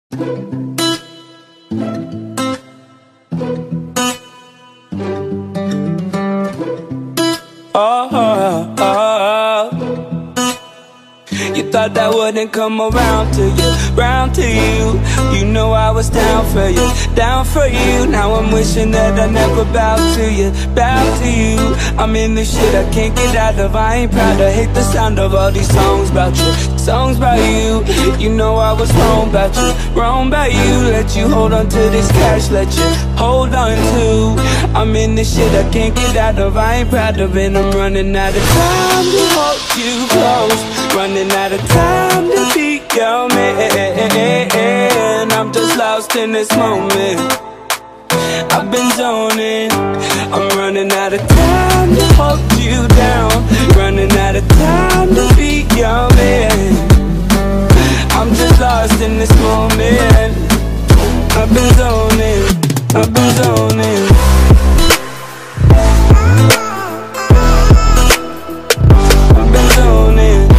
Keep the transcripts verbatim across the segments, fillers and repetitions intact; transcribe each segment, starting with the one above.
Oh, oh, oh. You thought that wouldn't come around to you, round to you. You know I was down for you, down for you. Now I'm wishing that I never bowed to you, bowed to you. I'm in this shit I can't get out of. I ain't proud, I hate the sound of all these songs about you, songs about you. You know I was wrong about you, wrong about you. Let you hold on to this cash, let you hold on to. I'm in this shit I can't get out of. I ain't proud of it. I'm running out of time to hold you close, running out of time to be your man. I'm just lost in this moment, I've been zoning. I'm running out of time to hold you down, running out of time to be your man. I'm just lost in this moment, I've been zoning, I've been zoning. I've been zoning.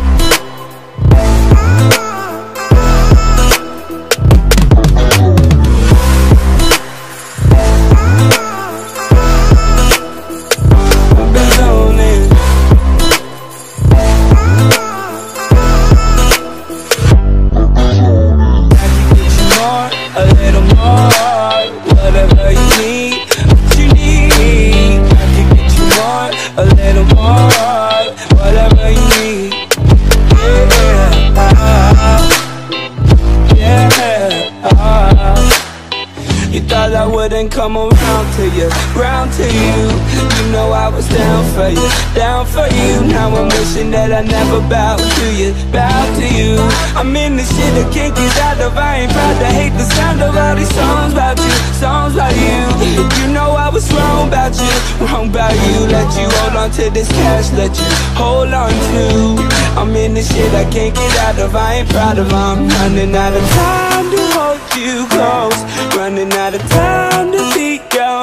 You thought I wouldn't come around to you, round to you. You know I was down for you, down for you. Now I'm wishing that I never bowed to you, bowed to you. I'm in this shit I can't get out of. I ain't proud, I hate the sound of all these songs about you, songs about you. You know I was wrong about you, wrong about you. Let you hold on to this cash, let you hold on to. I'm in this shit I can't get out of. I ain't proud of. I'm running out of time to hold you close, running out of time to be your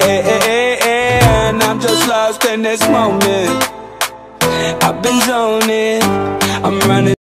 man. I'm just lost in this moment, I've been zoning. I'm running